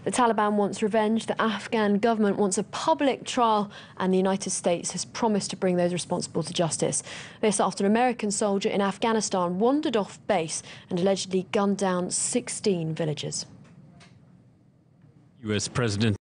The Taliban wants revenge, the Afghan government wants a public trial, and the United States has promised to bring those responsible to justice. This after an American soldier in Afghanistan wandered off base and allegedly gunned down 16 villagers. US President